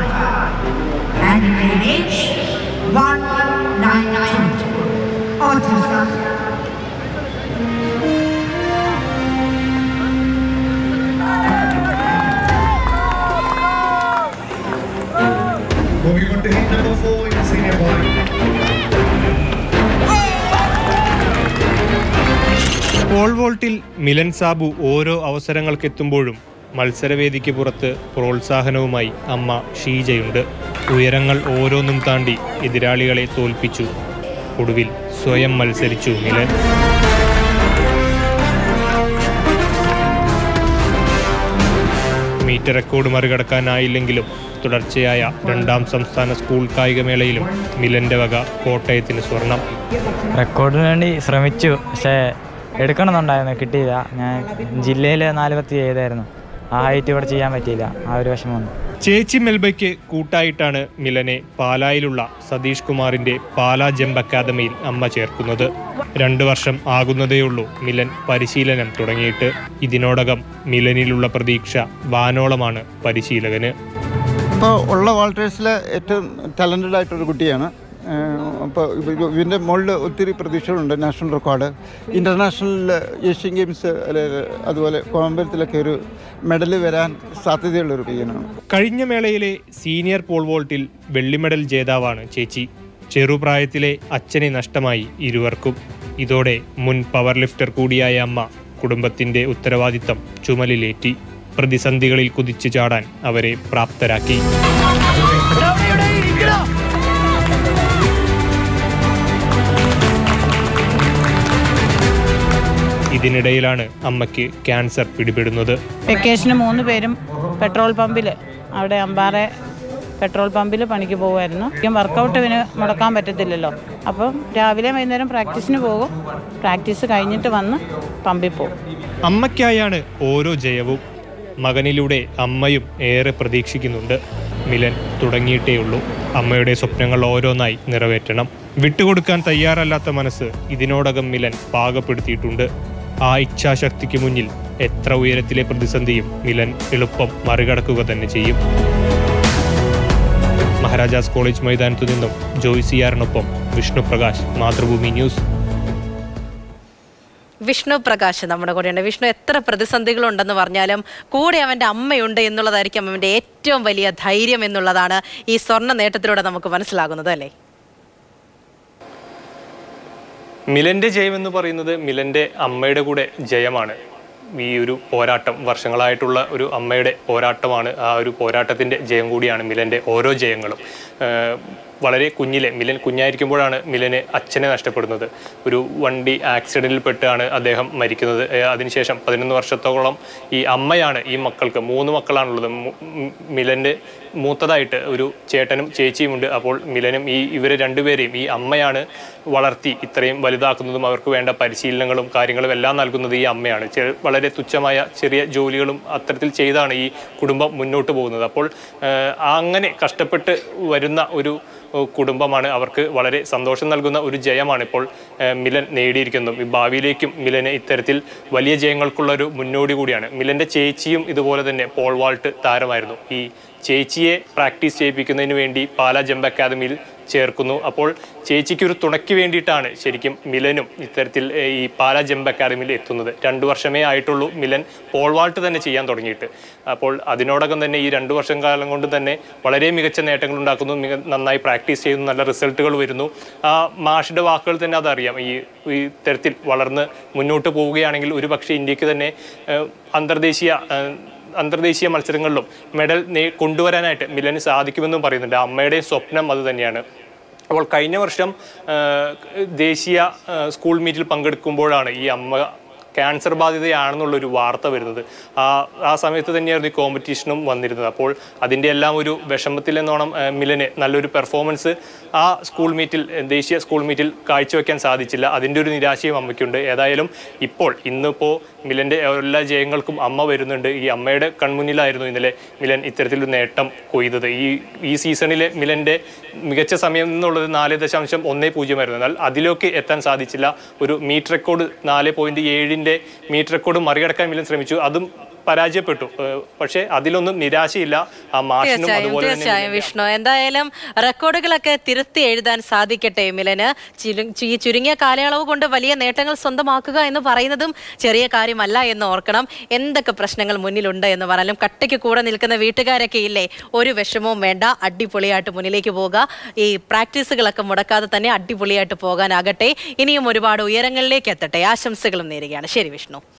and in age 192. Autism. Moving on to heat number 4 in senior boy. പോൾവോൾട്ടിൽ Milan Sabu ഓരോ അവസരങ്ങൾക്കെത്തുമ്പോഴും മത്സരവേദിക്ക് പുറത്ത് പ്രോത്സാഹനവുമായി അമ്മ ഷീജയുണ്ട്. ഉയരങ്ങൾ ഓരോന്നും താണ്ടി എതിരാളികളെ തോൽപ്പിച്ചു. ഒടുവിൽ സ്വയം മത്സരിച്ചു മിലൻ. മീറ്റർ റെക്കോർഡ് മറികടക്കാനായില്ലെങ്കിലും തുടർച്ചയായ 2ാം സംസ്ഥാന സ്കൂൾ കായികമേളയിലും മിലന്റെ വക കോട്ടയത്തിന് സ്വർണം. റെക്കോർഡിന് വേണ്ടി ശ്രമിച്ചു, പക്ഷേ എടുക്കണമെന്നുണ്ടായിരുന്നു, കിട്ടിയില്ല. ഞാൻ ജില്ലയിൽ 47 ചെയ്തായിരുന്നു. ആ ഹൈറ്റ് ഇവിടെ ചെയ്യാൻ പറ്റിയില്ല. ആ ഒരു വിഷമം വന്നു. ചേച്ചി മെൽബയ്ക്ക് കൂട്ടായിട്ടാണ് മിലനെ പാലായിലുള്ള സതീഷ് കുമാറിന്റെ പാലാ ജംപ് അക്കാദമിയിൽ അമ്മ ചേർക്കുന്നത്. 2 വർഷം ആകുന്നതേയുള്ളൂ മിലൻ പരിശീലനം തുടങ്ങിയിട്ട്. ഇതിനോടകം മിലനിലുള്ള പ്രതീക്ഷ വാനോളമാണ് പരിശീലകന്. ഇപ്പോൾ ഉള്ള വാൾട്ടേഴ്സിലെ ഏറ്റവും ടാലൻറ്റഡ് ആയിട്ടൊരു കുട്ടിയാണ്. അപ്പോൾ ഇതിൻ്റെ മുകളിൽ ഒത്തിരി പ്രതീക്ഷകളുണ്ട്. National record, international Asian games, അതുപോലെ കോമൺവെൽത്തിലൊക്കെ ഒരു മെഡൽ വരാൻ സാധ്യതയുള്ളൊരു പയ്യനാണ്. കഴിഞ്ഞ മേളയിലെ സീനിയർ പോൾ വോൾട്ടിൽ വെള്ളി മെഡൽ ജേതാവാണ് ചേച്ചി. ചെറുപ്രായത്തിലെ അച്ഛനെ നഷ്ടമായി ഇരുവർക്കും. ഇതോടെ മുൻ പവർ ലിഫ്റ്റർ കൂടിയായ അമ്മ കുടുംബത്തിന്റെ ഉത്തരവാദിത്തം ചുമലിലേറ്റി. പ്രതിസന്ധികളിൽ കുതിച്ചു ചാടാൻ അവരെ പ്രാപ്തരാക്കി. ഇതിനിടയിലാണ് അമ്മയ്ക്ക് ക്യാൻസർ പിടിപെടുന്നത്. വെക്കേഷന് 3 പേരും പെട്രോൾ പമ്പിൽ, അവിടെ അമ്പാറെ പെട്രോൾ പമ്പിൽ പണിക്ക് പോകുമായിരുന്നു. വർക്കൗട്ട് ഇവന് മുടക്കാൻ പറ്റത്തില്ലല്ലോ. അപ്പം രാവിലെ വൈകുന്നേരം പ്രാക്ടീസിന് പോകും. പ്രാക്ടീസ് കഴിഞ്ഞിട്ട് വന്ന് പമ്പിൽ പോകും. അമ്മയ്ക്കായാണ് ഓരോ ജയവും. മകനിലൂടെ അമ്മയും ഏറെ പ്രതീക്ഷിക്കുന്നുണ്ട്. മിലൻ തുടങ്ങിയിട്ടേയുള്ളൂ. അമ്മയുടെ സ്വപ്നങ്ങൾ ഓരോന്നായി നിറവേറ്റണം. വിട്ടുകൊടുക്കാൻ തയ്യാറല്ലാത്ത മനസ്സ് ഇതിനോടകം മിലൻ പാകപ്പെടുത്തിയിട്ടുണ്ട്. ആ ഇച്ഛാശക്തിക്ക് മുന്നിൽ എത്ര ഉയരത്തിലെ പ്രതിസന്ധിയും മിലൻ എളുപ്പം മറികടക്കുക തന്നെ ചെയ്യും. മഹാരാജാസ് കോളേജ് മൈതാനത്തു നിന്നും ജോയ്സിയാറിനൊപ്പം വിഷ്ണു പ്രകാശ്, മാതൃഭൂമി ന്യൂസ്. വിഷ്ണു പ്രകാശ് നമ്മുടെ കൂടെയുണ്ട്. വിഷ്ണു, എത്ര പ്രതിസന്ധികളുണ്ടെന്ന് പറഞ്ഞാലും കൂടെ അവൻ്റെ അമ്മയുണ്ട് എന്നുള്ളതായിരിക്കും അവൻ്റെ ഏറ്റവും വലിയ ധൈര്യം എന്നുള്ളതാണ് ഈ സ്വർണ്ണ നേട്ടത്തിലൂടെ നമുക്ക് മനസ്സിലാകുന്നത്, അല്ലേ? മിലന്റെ ജയം എന്ന് പറയുന്നത് മിലന്റെ അമ്മയുടെ കൂടെ ജയമാണ്. ഈ ഒരു പോരാട്ടം വർഷങ്ങളായിട്ടുള്ള ഒരു അമ്മയുടെ പോരാട്ടമാണ്. ആ ഒരു പോരാട്ടത്തിൻ്റെ ജയം കൂടിയാണ് മിലന്റെ ഓരോ ജയങ്ങളും. വളരെ മിലൻ കുഞ്ഞായിരിക്കുമ്പോഴാണ് മിലന് അച്ഛനെ നഷ്ടപ്പെടുന്നത്. ഒരു വണ്ടി ആക്സിഡൻറ്റിൽ പെട്ടാണ് അദ്ദേഹം മരിക്കുന്നത്. അതിനുശേഷം 11 വർഷത്തോളം ഈ അമ്മയാണ് ഈ മക്കൾക്ക് 3 മക്കളാണുള്ളത്. മിലൻ്റെ മൂത്തതായിട്ട് ഒരു ചേട്ടനും ചേച്ചിയുമുണ്ട്. അപ്പോൾ മിലനും ഇവരെ 2 പേരെയും ഈ അമ്മയാണ് വളർത്തി ഇത്രയും വലുതാക്കുന്നതും അവർക്ക് വേണ്ട പരിശീലനങ്ങളും കാര്യങ്ങളും എല്ലാം നൽകുന്നത് ഈ അമ്മയാണ്. വളരെ തുച്ഛമായ ചെറിയ ജോലികളും അത്തരത്തിൽ ചെയ്താണ് ഈ കുടുംബം മുന്നോട്ട് പോകുന്നത്. അപ്പോൾ അങ്ങനെ കഷ്ടപ്പെട്ട് വരുന്ന ഒരു കുടുംബമാണ്. അവർക്ക് വളരെ സന്തോഷം നൽകുന്ന ഒരു ജയമാണ് ഇപ്പോൾ മിലൻ നേടിയിരിക്കുന്നത്. ഭാവിയിലേക്കും മിലന് ഇത്തരത്തിൽ വലിയ ജയങ്ങൾക്കുള്ള ഒരു മുന്നോടി കൂടിയാണ്. മിലൻ്റെ ചേച്ചിയും ഇതുപോലെ തന്നെ പോൾ വാൾട്ട് താരമായിരുന്നു. ഈ ചേച്ചിയെ പ്രാക്ടീസ് ചെയ്യിപ്പിക്കുന്നതിന് വേണ്ടി പാലാ ജംപ് അക്കാദമിയിൽ ചേർക്കുന്നു. അപ്പോൾ ചേച്ചിക്കൊരു തുണയ്ക്ക് വേണ്ടിയിട്ടാണ് ശരിക്കും മിലനും ഇത്തരത്തിൽ ഈ പാലാ ജംപ് അക്കാദമിയിൽ എത്തുന്നത്. 2 വർഷമേ ആയിട്ടുള്ളൂ മിലൻ പോൾ വാൾട്ട് തന്നെ ചെയ്യാൻ തുടങ്ങിയിട്ട്. അപ്പോൾ അതിനോടകം തന്നെ ഈ 2 വർഷം കാലം കൊണ്ട് തന്നെ വളരെ മികച്ച നേട്ടങ്ങൾ ഉണ്ടാക്കുന്നു. നന്നായി പ്രാക്ടീസ് ചെയ്യുന്നു, നല്ല റിസൾട്ടുകൾ വരുന്നു. ആ മാഷിൻ്റെ വാക്കുകൾ തന്നെ അതറിയാം. ഈ ഇത്തരത്തിൽ വളർന്ന് മുന്നോട്ട് പോവുകയാണെങ്കിൽ ഒരു പക്ഷേ ഇന്ത്യക്ക് തന്നെ അന്തർദേശീയ മത്സരങ്ങളിലും മെഡൽ കൊണ്ടുവരാനായിട്ട് മിലന് സാധിക്കുമെന്നും പറയുന്നുണ്ട്. അമ്മയുടെയും സ്വപ്നം അത് തന്നെയാണ്. അപ്പോൾ കഴിഞ്ഞ വർഷം ദേശീയ സ്കൂൾ മീറ്റിൽ പങ്കെടുക്കുമ്പോഴാണ് ഈ അമ്മ ക്യാൻസർ ബാധിതയാണെന്നുള്ളൊരു വാർത്ത വരുന്നത്. ആ സമയത്ത് തന്നെയായിരുന്നു ഈ കോമ്പറ്റീഷനും വന്നിരുന്നത്. അപ്പോൾ അതിൻ്റെ എല്ലാം ഒരു വിഷമത്തിലെന്നോണം മിലന് നല്ലൊരു പെർഫോമൻസ് ആ ദേശീയ സ്കൂൾ മീറ്റിൽ കാഴ്ചവെക്കാൻ സാധിച്ചില്ല. അതിൻ്റെ ഒരു നിരാശയും അമ്മയ്ക്കുണ്ട്. ഏതായാലും ഇന്നിപ്പോൾ മിലൻ്റെ എല്ലാ ജയങ്ങൾക്കും അമ്മ വരുന്നുണ്ട്. ഈ അമ്മയുടെ കൺമുന്നിലായിരുന്നു ഇന്നലെ മിലൻ ഇത്തരത്തിലൊരു നേട്ടം കൊയ്തത്. ഈ സീസണിലെ മിലൻ്റെ മികച്ച സമയം എന്നുള്ളത് 4.10 എന്നാൽ അതിലേക്ക് എത്താൻ സാധിച്ചില്ല. ഒരു മീറ്റർ റെക്കോർഡ് 4.7 മീറ്റർ റെക്കോർഡ് മറികടക്കാൻ മിലൻ ശ്രമിച്ചു. അതും പരാജയപ്പെട്ടു. പക്ഷേ അതിലൊന്നും നിരാശയില്ല ആ മാഷിനും അതുപോലെ തന്നെ. തീർച്ചയായും വിഷ്ണു, എന്തായാലും റെക്കോർഡുകളൊക്കെ തിരുത്തി എഴുതാൻ സാധിക്കട്ടെ മിലന്. ഈ ചുരുങ്ങിയ കാലയളവ് കൊണ്ട് വലിയ നേട്ടങ്ങൾ സ്വന്തമാക്കുക എന്ന് പറയുന്നതും ചെറിയ കാര്യമല്ല എന്ന് ഓർക്കണം. എന്തൊക്കെ പ്രശ്നങ്ങൾ മുന്നിലുണ്ട് എന്ന് പറഞ്ഞാലും കട്ടയ്ക്ക് കൂടെ നിൽക്കുന്ന വീട്ടുകാരൊക്കെ ഇല്ലേ, ഒരു വിഷമവും വേണ്ട, അടിപൊളിയായിട്ട് മുന്നിലേക്ക് പോകുക. ഈ പ്രാക്ടീസുകളൊക്കെ മുടക്കാതെ തന്നെ അടിപൊളിയായിട്ട് പോകാനാകട്ടെ. ഇനിയും ഒരുപാട് ഉയരങ്ങളിലേക്ക് എത്തട്ടെ. ആശംസകളും നേരുകയാണ്. ശരി വിഷ്ണു.